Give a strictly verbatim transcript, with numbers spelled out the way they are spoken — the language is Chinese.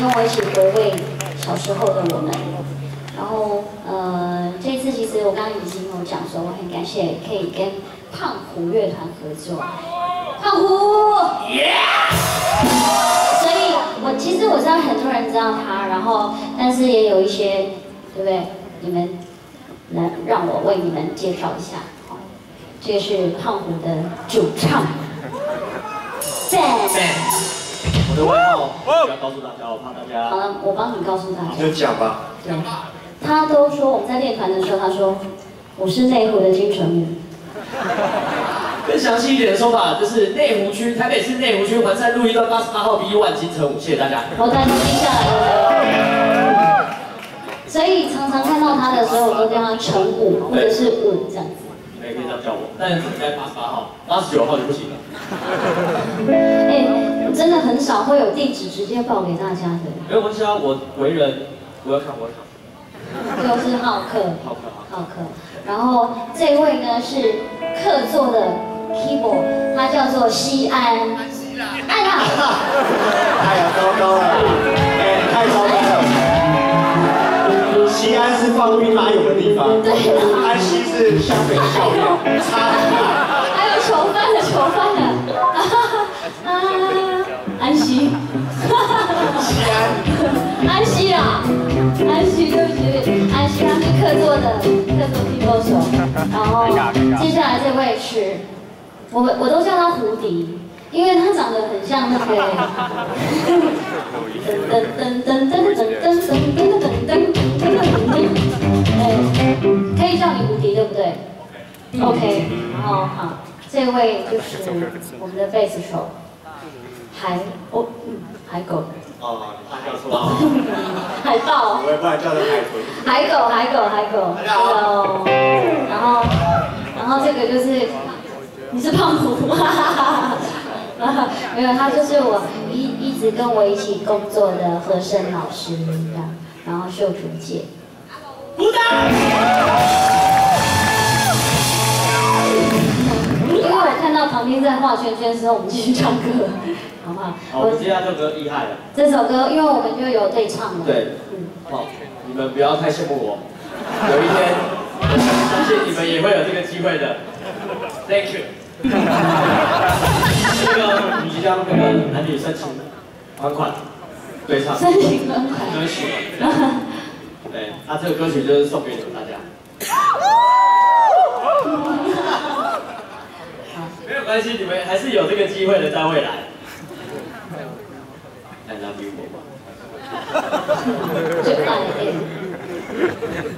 跟我一起回味小时候的我们。然后呃，这次其实我刚刚已经有讲说，我很感谢可以跟胖虎乐团合作。胖虎，所以我其实我知道很多人知道他，然后但是也有一些，对不对？你们来让我为你们介绍一下。好，这个是胖虎的主唱。 我的外号不要告诉大家，我怕大家。 好了，我帮你告诉大家。 就讲吧。 对，他都说我们在练团的时候，他说我是内湖的金城武。 更详细一点的说法，就是内湖区，台北市内湖区环山路一段八十八号 B 一 金城武，谢谢大家。 我再听下来了。所以常常看到他的时候，我都叫他城武或者是武这样子。 你们也可以这样叫我，但是只在八十八号，八十九号就不行了。 哎，真的很少会有地址直接报给大家的。 没有关系啊，我为人，我要看我要看。 就是浩克， 浩克， 浩克。然后这位呢是客座的 keyboard， 他叫做西安。安啊！ 太糟糕了，哎，太糟糕了。西安是放兵马俑的地方， 对啊。 安溪是湘北的校园，差很大。 还有囚犯的囚犯的，啊，安息。 西安。 安息啊，安息，对不起，安息他是客座的客座 keyboard 手，然后接下来这位是，我我都叫他胡迪，因为他长得很像那个，噔噔噔噔噔噔噔噔噔噔噔噔噔，对，可以叫你胡迪对不对 ？OK， 然后好，这位就是我们的贝斯手，海哦嗯海狗。 哦，他叫错了。 海豹， 我也不然叫他海豚。 海狗，海狗，海狗。Hello。然后，然后这个就是，你是胖虎，没有，他就是我一一直跟我一起工作的和声老师，这样，然后秀竹姐。鼓掌。因为我看到旁边在画圈圈的时候，我们继续唱歌。好不好？ 好，我们接下来这首歌厉害了。 这首歌，因为我们就有对唱了。 对，嗯，好，你们不要太羡慕我，有一天，我相信你们也会有这个机会的。Thank you。那个，我们即将那个男女深情款款对唱。 深情款款。 歌曲。对，那这个歌曲就是送给你们大家。没有关系，你们还是有这个机会的，在未来。I love you， 我。 就爱